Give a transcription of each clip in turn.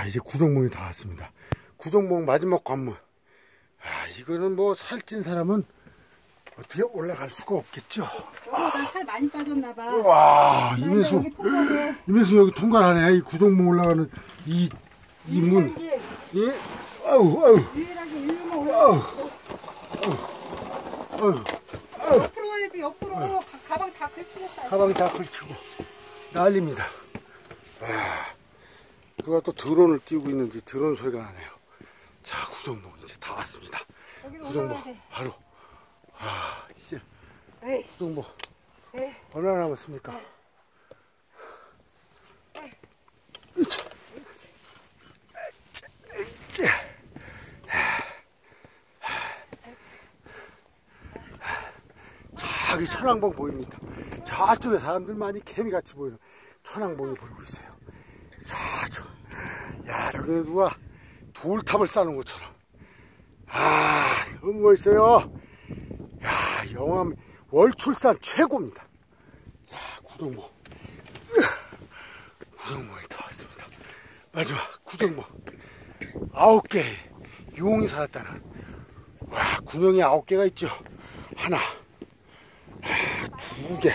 이제 구정봉이 다 왔습니다. 구정봉 마지막 관문. 이거는 뭐 살찐 사람은 어떻게 올라갈 수가 없겠죠. 나 살 많이 빠졌나봐. 와, 이매수 여기 통과하네. 이 구정봉 올라가는 이 문. 예? 아우. 유일하게 일로만 올라가. 옆으로 가야지, 옆으로. 가방 다 긁히겠다. 가방이 다 긁히고 난립니다. 누가 또 드론을 띄우고 있는지 드론 소리가 나네요. 자, 구정봉 이제 다 왔습니다. 구정봉 바로. 이제 구정봉 얼마나 남았습니까? 저기 천왕봉 보입니다. 저쪽에 사람들 많이 개미같이 보이는 천왕봉이 보이고 있어요. 야, 여기는 누가 돌탑을 쌓는 것처럼. 너무 멋있어요. 야, 영암 월출산 최고입니다. 야, 구정봉. 구정봉이 다 왔습니다. 마지막 구정봉. 9개 용이 살았다는. 와, 구멍이 9개가 있죠. 하나, 2개,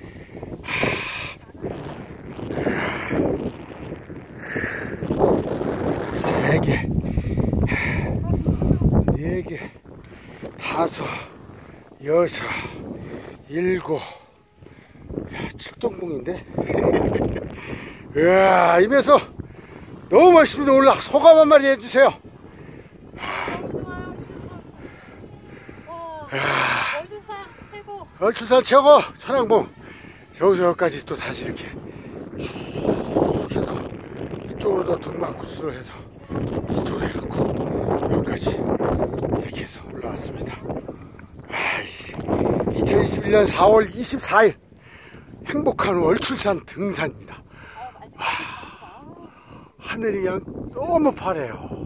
3개, 4개, 5, 6, 7. 야, 7정봉인데. 이야, 임에서 너무 멋있습니다. 오늘 소감 한마디 해주세요. 월출산 최고. 천왕봉. 여기까지 또 다시 이렇게 쭉 해서 이쪽으로 더 등반 코스를 해서 이쪽으로 해갖고 여기까지 이렇게 해서 올라왔습니다. 2021년 4월 24일 행복한 월출산 등산입니다. 하늘이 그냥 너무 파래요.